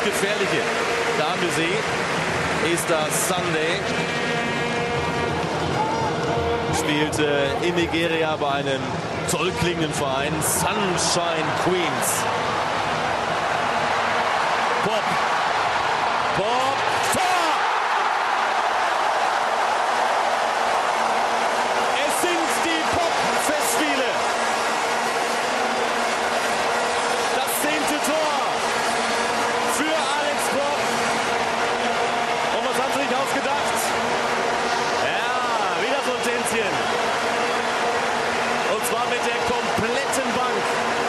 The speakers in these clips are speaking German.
Gefährliche da haben wir sie. Easter Sunday spielt in Nigeria bei einem toll klingenden Verein, Sunshine Queens. Pop, Tor! Es sind die Pop-Festspiele. Das 10. Tor für Alex Pop. Und was haben sie sich ausgedacht? Ja, wieder so ein Tänzchen. Und zwar mit der kompletten Bank.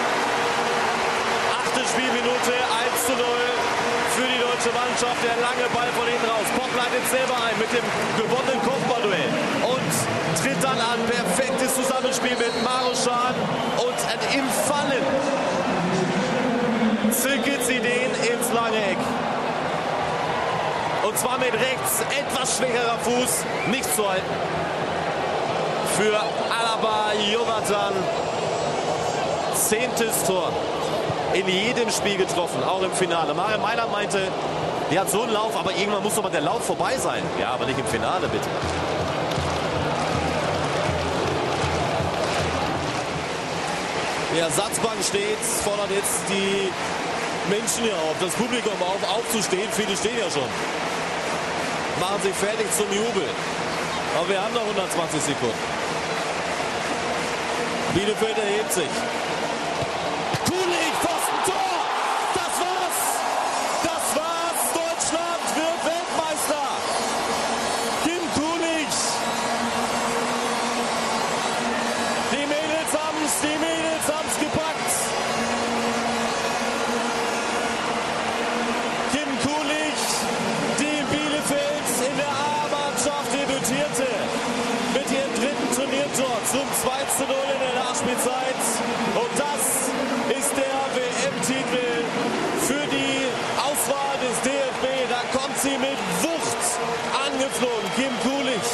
8. Spielminute, 1:0 für die deutsche Mannschaft. Der lange Ball von hinten raus. Pop leitet selber ein mit dem gewonnenen Kopfballduell. Und tritt dann an. Perfektes Zusammenspiel mit Maruschan. Und im Fallen zirkelt sie den ins lange Eck. Und zwar mit rechts, etwas schwächerer Fuß. Nicht zu halten. Für Alaba Jonathan. 10. Tor. In jedem Spiel getroffen, auch im Finale. Mario Mailand meinte, der hat so einen Lauf, aber irgendwann muss doch mal der Lauf vorbei sein. Ja, aber nicht im Finale, bitte. Die Ersatzbank steht, fordert jetzt die Menschen hier auf, das Publikum aufzustehen. Viele stehen ja schon. Machen sich fertig zum Jubel. Aber wir haben noch 120 Sekunden. Bielefeld erhebt sich. Zum 2:0 in der Nachspielzeit. Und das ist der WM-Titel für die Auswahl des DFB. Da kommt sie mit Wucht angeflogen. Kim Kulich.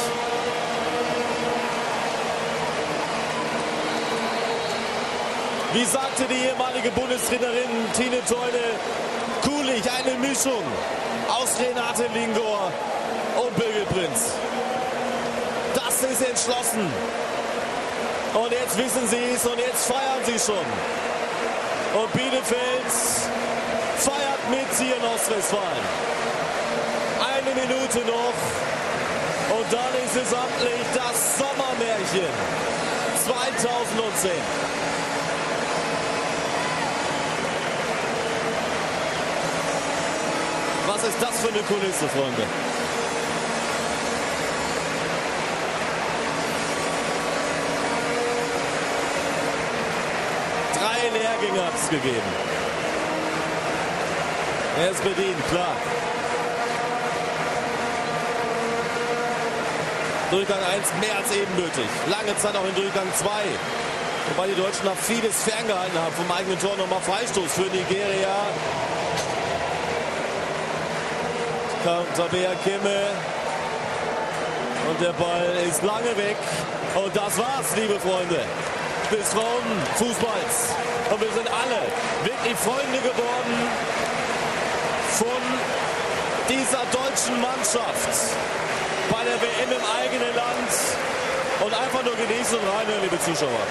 Wie sagte die ehemalige Bundestrainerin Tine Teune, Kulich, eine Mischung aus Renate Lingor und Birgit Prinz. Das ist entschlossen. Und jetzt wissen sie es und jetzt feiern sie schon. Und Bielefeld feiert mit sie in Ostwestfalen. 1 Minute noch. Und dann ist es amtlich das Sommermärchen 2010. Was ist das für eine Kulisse, Freunde? Lehrgänge hat es gegeben. Er ist bedient, klar. Durchgang 1 mehr als ebenbürtig. Lange Zeit auch in Durchgang 2. Wobei die Deutschen noch vieles ferngehalten haben. Vom eigenen Tor nochmal Freistoß für Nigeria. Tabea Kimme. Und der Ball ist lange weg. Und das war's, liebe Freunde, des Frauenfußballs. Und wir sind alle wirklich Freunde geworden von dieser deutschen Mannschaft bei der WM im eigenen Land. Und einfach nur genießen und reinhören, liebe Zuschauer.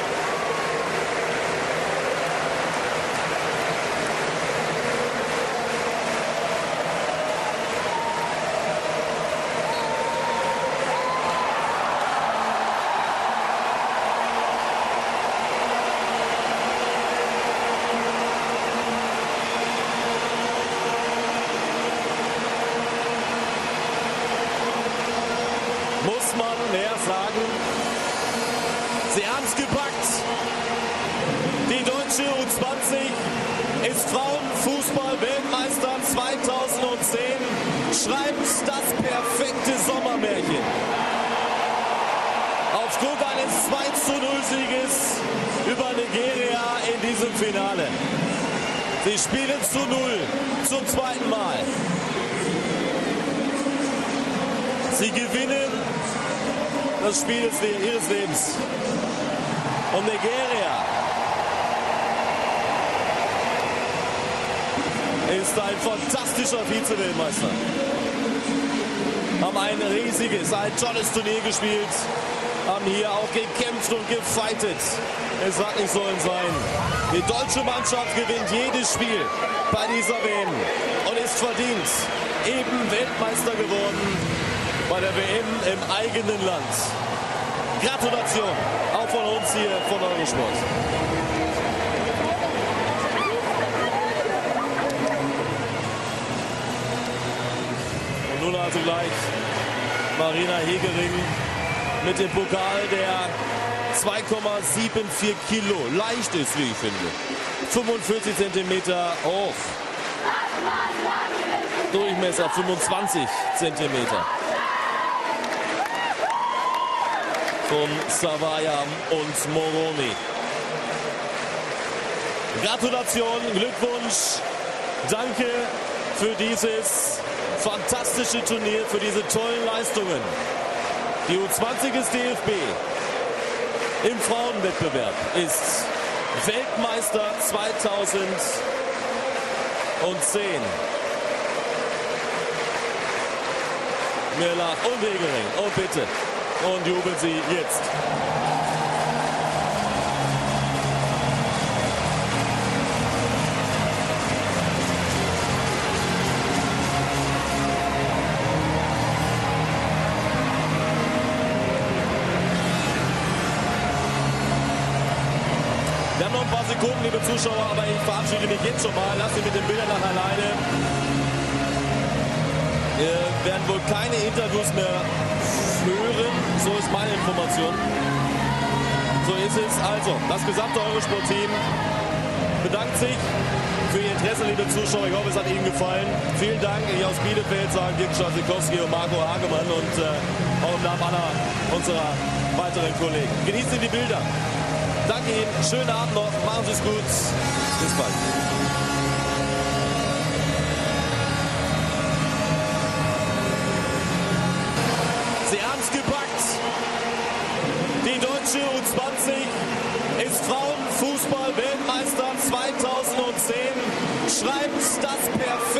Muss man mehr sagen. Sie haben es gepackt. Die deutsche U20 ist Frauenfußball-Weltmeister 2010. Schreibt das perfekte Sommermärchen. Aufgrund eines 2:0-Sieges über Nigeria in diesem Finale. Sie spielen zu 0 zum zweiten Mal. Sie gewinnen das Spiel ihres Lebens. Und Nigeria ist ein fantastischer Vize-Weltmeister. Haben ein riesiges, ein tolles Turnier gespielt. Haben hier auch gekämpft und gefeitet. Es hat nicht sollen sein. Die deutsche Mannschaft gewinnt jedes Spiel bei dieser WM und ist verdient eben Weltmeister geworden bei der WM im eigenen Land. Gratulation, auch von uns hier von Eurosport. Und nun also gleich Marina Hegering mit dem Pokal, der 2,74 Kilo leicht ist, wie ich finde. 45 Zentimeter hoch. Durchmesser 25 Zentimeter. Von Savaya und Moroni. Gratulation, Glückwunsch, danke für dieses fantastische Turnier, für diese tollen Leistungen. Die U20 des DFB im Frauenwettbewerb ist Weltmeister 2010. Mirlach und Hegering. Und bitte. Und jubeln sie jetzt. Wir haben noch ein paar Sekunden, liebe Zuschauer, aber ich verabschiede mich jetzt schon mal. Lasst Sie mit den Bildern nach alleine. Wir werden wohl keine Interviews mehr führen. So ist meine Information. So ist es. Also, das gesamte Eurosport-Team bedankt sich für Ihr Interesse, liebe Zuschauer. Ich hoffe, es hat Ihnen gefallen. Vielen Dank. Hier aus Bielefeld sagen Dirk Schasikowski und Marco Hagemann und auch im Namen aller unserer weiteren Kollegen. Genießen Sie die Bilder. Danke Ihnen. Schönen Abend noch. Machen Sie es gut. Bis bald. Sie haben es gepackt. Die deutsche U20 ist Frauenfußball-Weltmeister 2010. Schreibt das perfekt.